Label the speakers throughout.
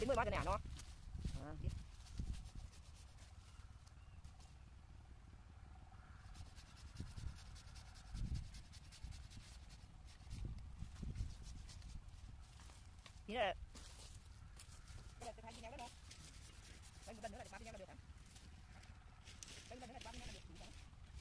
Speaker 1: đến 10 mét này nó. Thế là bây giờ tôi thay nhau đó đâu. Đây một lần nữa là 30 nhau là được hả? Đây một lần nữa là 30 nhau là được đủ không?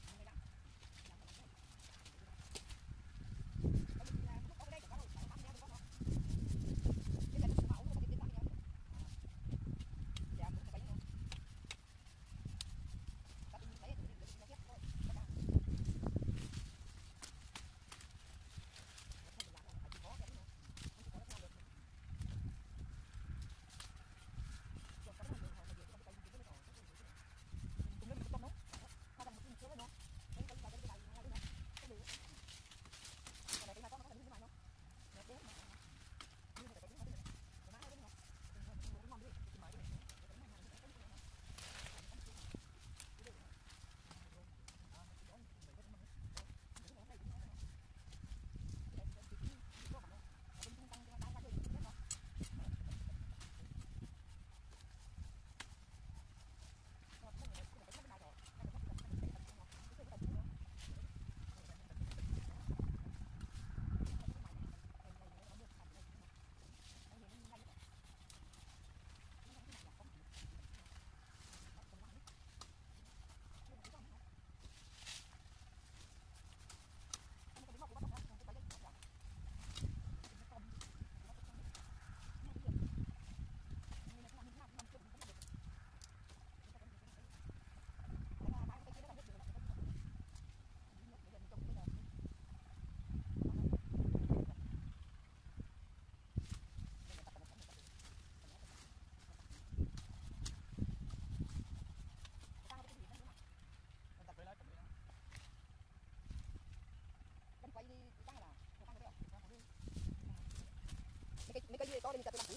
Speaker 1: Mấy cái to đây mình chặt làm củi.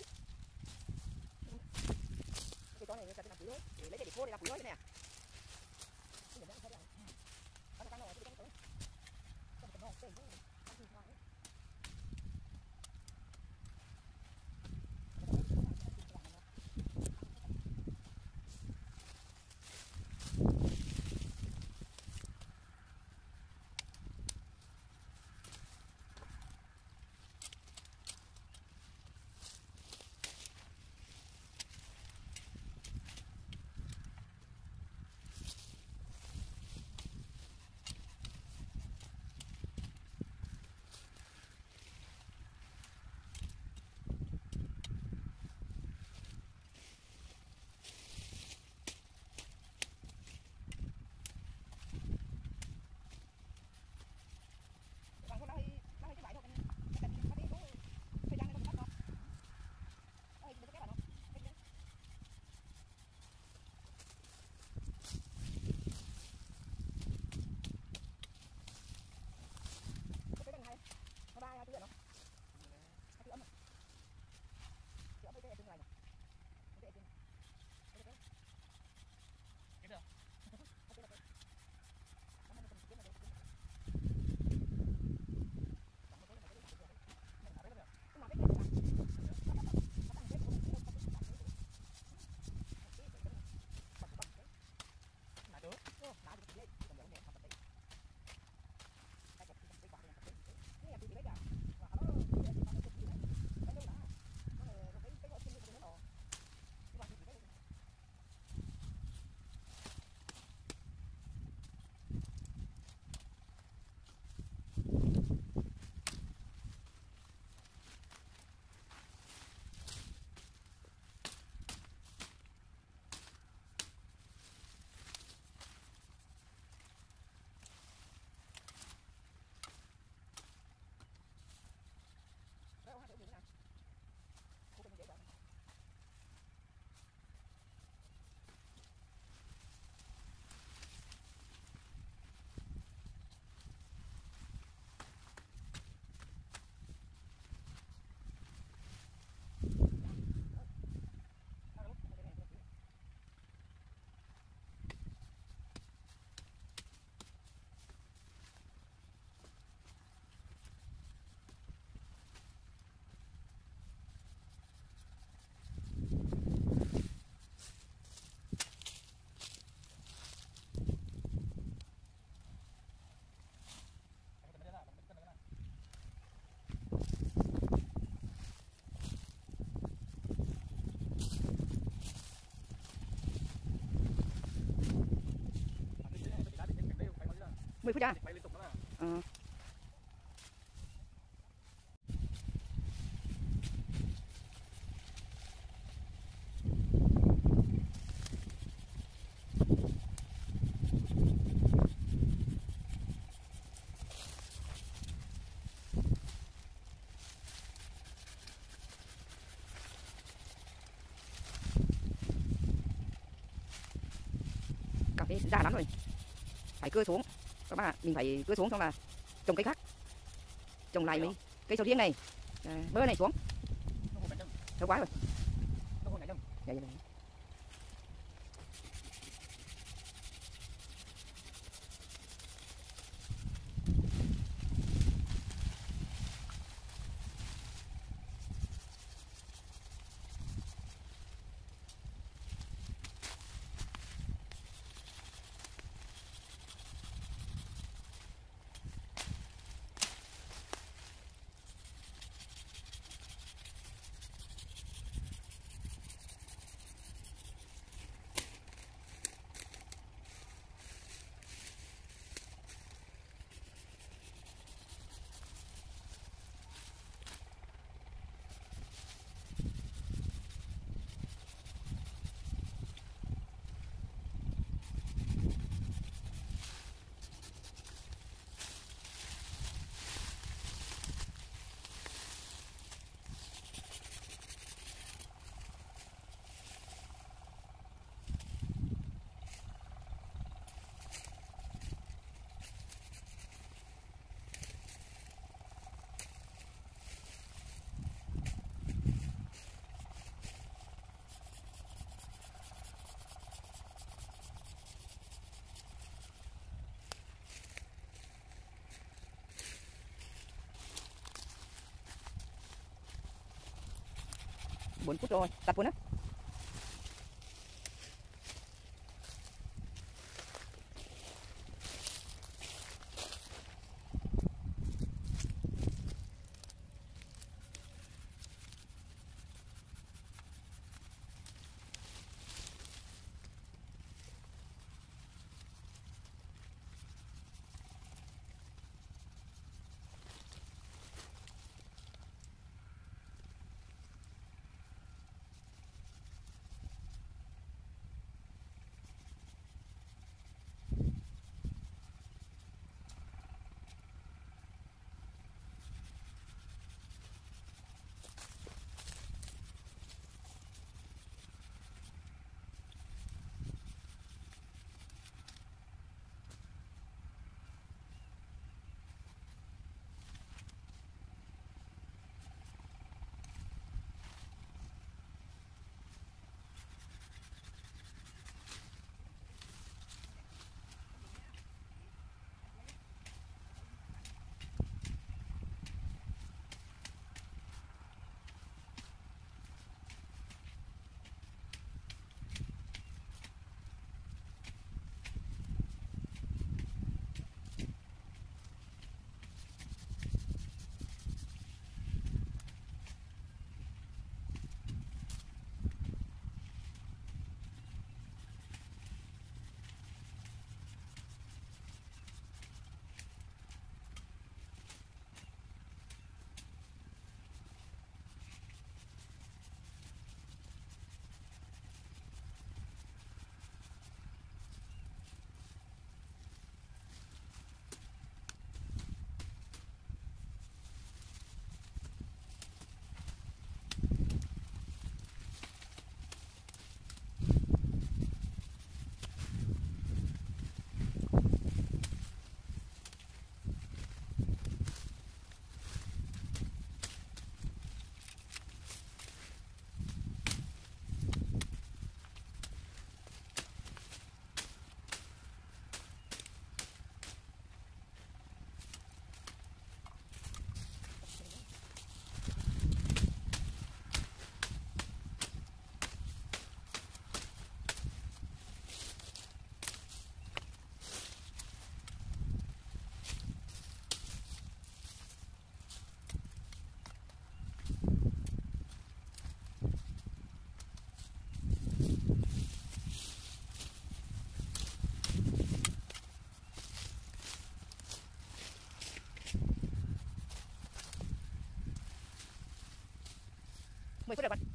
Speaker 1: Cái to này mình chặt làm củi thôi, để lấy cái để khô để làm củi thôi nè. Cái này nó sẽ làm. Nó căng rồi, cái tới. Cái nó cái gì? Nó thì hoài. 10 phút ra.
Speaker 2: Bay liên tục đó.
Speaker 1: Cà phê già lắm rồi, phải cưa xuống các bạn ạ. Mình phải cưa xuống xong là trồng cây khác, trồng lại mấy cây sầu riêng này, bơ này xuống. Thơm quá rồi. Dạ, dạ, dạ. Bốn phút rồi, tắt luôn á. 10 phút rồi bạn.